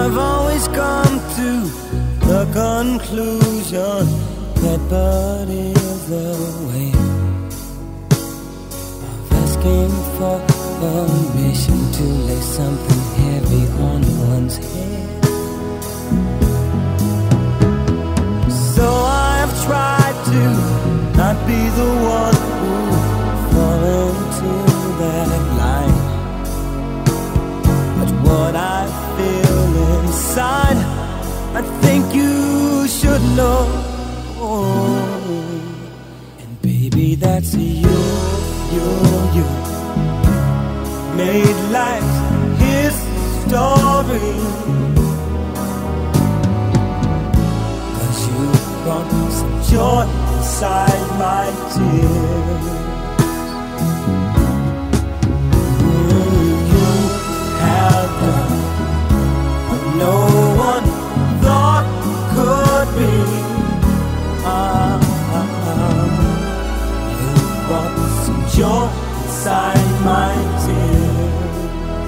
I've always come to the conclusion that but is the way of asking for permission to lay something heavy on one's head. So I have tried to not be the one who fall into that line, but what I feel inside, I think you should know. And baby, that's you made life his story, 'cause you brought some joy inside my tears. You have done what no one thought could be. You brought some joy inside my tears.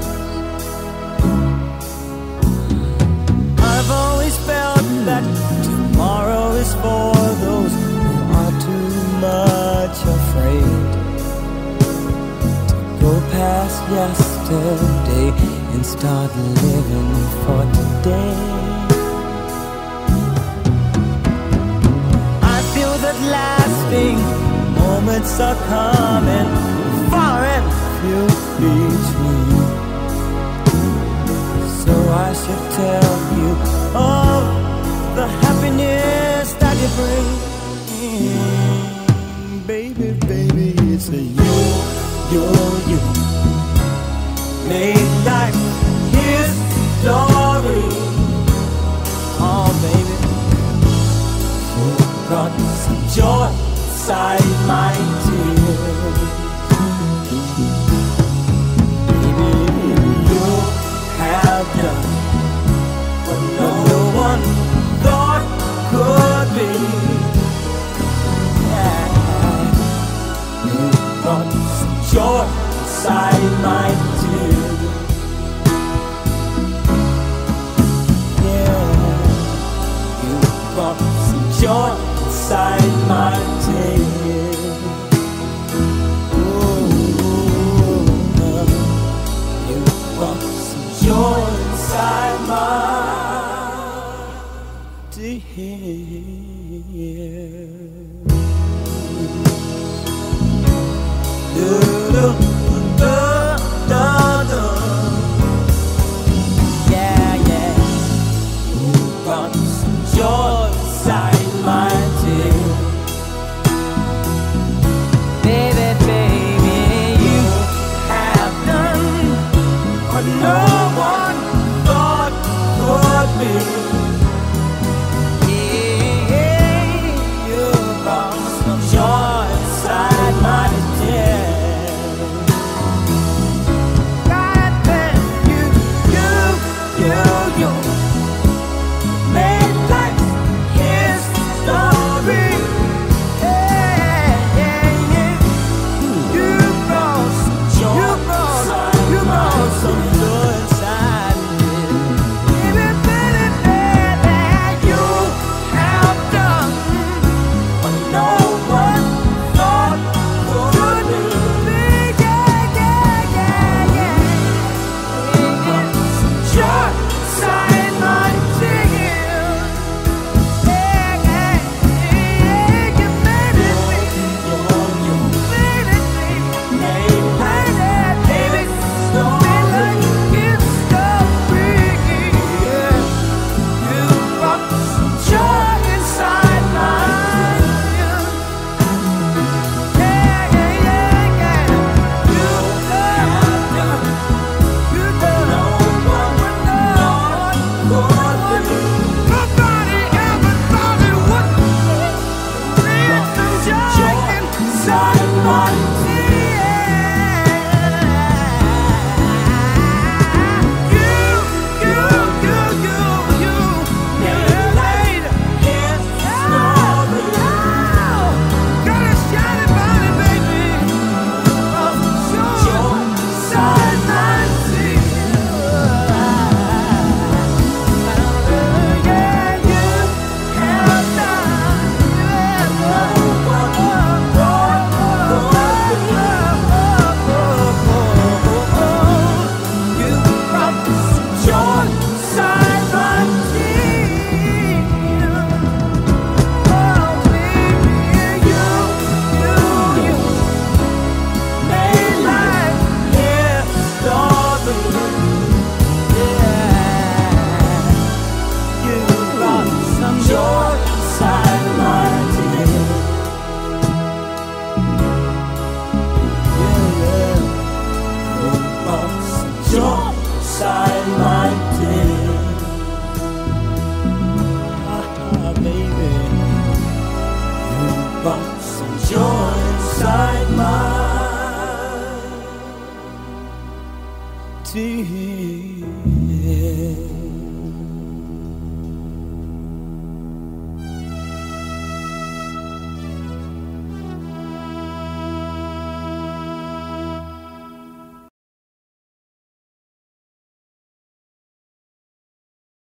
I've always felt that tomorrow is for those who are too much afraid to go past yesterday and start living for today. I feel that lasting moments are coming, far and few between. So I should tell you of the happiness that you bring. Baby, baby, it's a you made life his story. Oh, baby, you brought some joy inside my tears. Baby, you have done what no one thought could be. Yeah. You brought some joy inside my tears. Yeah. You brought some joy inside my tears. Ooh, you brought some joy inside my yeah, yeah. You brought some joy inside my tears. Baby, baby, you have done what no one thought could be. Joy inside my tears. God damn, you made life his story. Yeah, yeah, yeah. You brought some joy, you brought some joy.